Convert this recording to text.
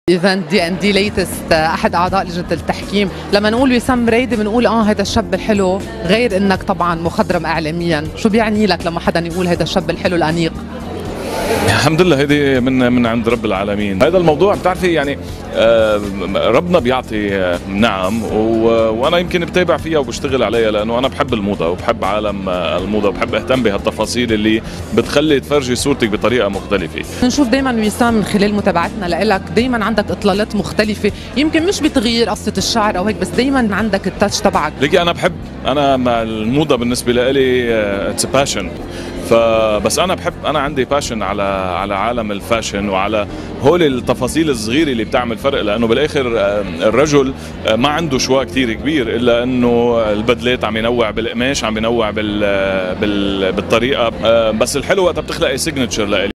ايفنت دي ان دي ليتست احد اعضاء لجنه التحكيم، لما نقول وسام بريدي بنقول هذا الشاب الحلو، غير انك طبعا مخضرم اعلاميا، شو بيعني لك لما حدا يقول هذا الشاب الحلو الانيق؟ الحمد لله هيدي من عند رب العالمين. هذا الموضوع بتعرفي يعني ربنا بيعطي نعم، وانا يمكن بتابع فيها وبشتغل عليها لانه انا بحب الموضه وبحب عالم الموضه وبحب اهتم بهالتفاصيل اللي بتخلي تفرجي صورتك بطريقه مختلفه. بنشوف دائما وسام من خلال متابعتنا لإلك دائما عندك اطلالات مختلفه، يمكن مش بتغيير قصه الشعر او هيك، بس دائما عندك التاتش تبعك. ليكي انا مع الموضه بالنسبه لي اتس باشن، فبس انا عندي باشن على عالم الفاشن وعلى هول التفاصيل الصغيره اللي بتعمل فرق، لانه بالاخر الرجل ما عنده شوا كثير كبير الا انه البدلات عم ينوع بالقماش، عم ينوع بالطريقه، بس الحلو وقتها بتخلقي سيجنتشر لإلي.